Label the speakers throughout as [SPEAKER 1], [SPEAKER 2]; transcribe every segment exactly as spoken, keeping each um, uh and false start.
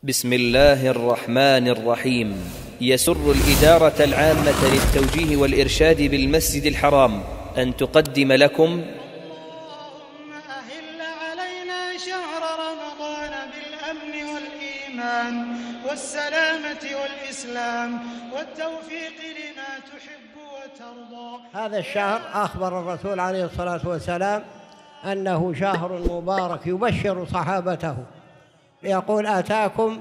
[SPEAKER 1] بسم الله الرحمن الرحيم. يسر الإدارة العامة للتوجيه والإرشاد بالمسجد الحرام أن تقدم لكم
[SPEAKER 2] اللهم أهل علينا شهر رمضان بالأمن والإيمان والسلامة والإسلام والتوفيق لما تحب وترضى.
[SPEAKER 3] هذا الشهر أخبر الرسول عليه الصلاة والسلام أنه شهر مبارك، يبشر صحابته يقول: آتاكم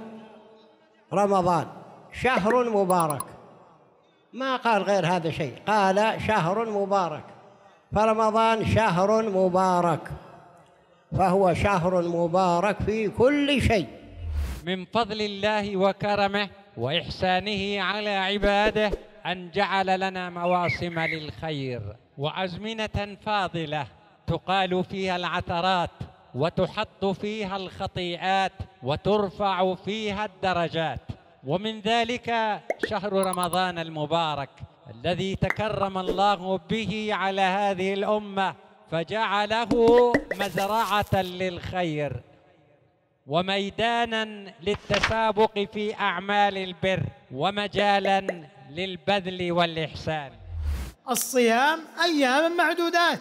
[SPEAKER 3] رمضان شهر مبارك. ما قال غير هذا شيء، قال شهر مبارك، فرمضان شهر مبارك، فهو شهر مبارك في كل شيء.
[SPEAKER 4] من فضل الله وكرمه وإحسانه على عباده أن جعل لنا مواسم للخير وأزمنة فاضلة تقال فيها العثرات وتحط فيها الخطيئات وترفع فيها الدرجات. ومن ذلك شهر رمضان المبارك الذي تكرم الله به على هذه الأمة فجعله مزرعة للخير وميدانا للتسابق في أعمال البر ومجالا للبذل والإحسان.
[SPEAKER 2] الصيام أيام معدودات،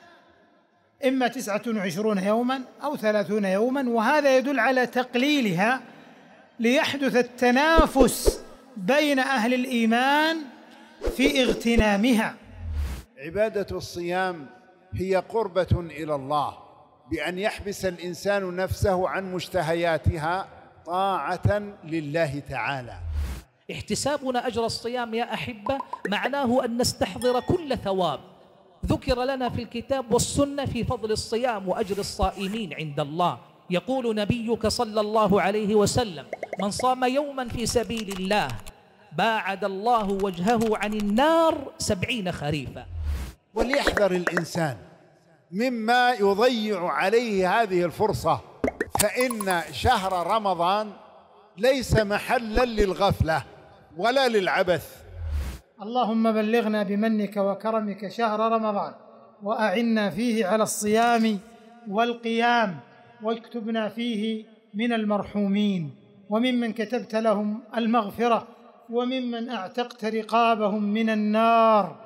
[SPEAKER 2] إما تسعة وعشرون يوما أو ثلاثون يوما، وهذا يدل على تقليلها ليحدث التنافس بين أهل الإيمان في اغتنامها.
[SPEAKER 5] عبادة الصيام هي قربة إلى الله بأن يحبس الإنسان نفسه عن مشتهياتها طاعة لله تعالى.
[SPEAKER 6] احتسابنا أجر الصيام يا أحبة معناه أن نستحضر كل ثواب ذكر لنا في الكتاب والسنة في فضل الصيام وأجر الصائمين عند الله. يقول نبيك صلى الله عليه وسلم: من صام يوما في سبيل الله باعد الله وجهه عن النار سبعين خريفا.
[SPEAKER 5] وليحذر الإنسان مما يضيع عليه هذه الفرصة، فإن شهر رمضان ليس محلا للغفلة ولا للعبث.
[SPEAKER 2] اللهم بلغنا بمنك وكرمك شهر رمضان، وأعنا فيه على الصيام والقيام، واكتبنا فيه من المرحومين وممن كتبت لهم المغفرة وممن أعتقت رقابهم من النار.